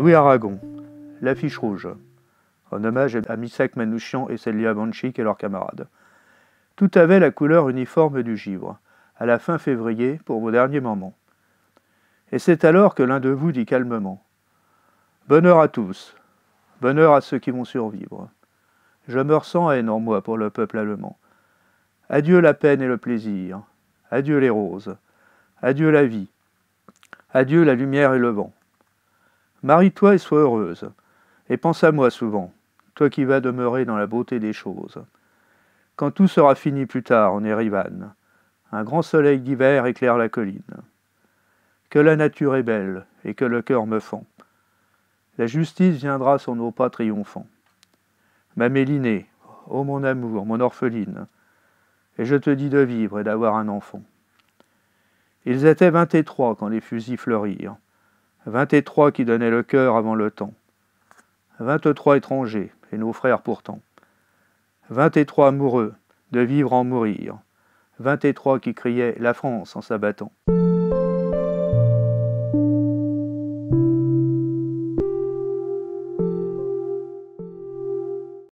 Louis Aragon, l'affiche rouge, en hommage à Missak Manouchian et Célia Banchik et leurs camarades. Tout avait la couleur uniforme du givre, à la fin février, pour vos derniers moments. Et c'est alors que l'un de vous dit calmement « Bonheur à tous, bonheur à ceux qui vont survivre. Je me ressens haine en moi pour le peuple allemand. Adieu la peine et le plaisir, adieu les roses, adieu la vie, adieu la lumière et le vent. Marie-toi et sois heureuse, et pense à moi souvent, toi qui vas demeurer dans la beauté des choses. Quand tout sera fini plus tard en Erivan, un grand soleil d'hiver éclaire la colline. Que la nature est belle et que le cœur me fend. La justice viendra sur nos pas triomphants. Ma Mélinée, ô mon amour, mon orpheline, et je te dis de vivre et d'avoir un enfant. Ils étaient 23 quand les fusils fleurirent, 23 qui donnaient le cœur avant le temps, 23 étrangers, et nos frères pourtant, 23 amoureux, de vivre en mourir, 23 qui criaient la France en s'abattant.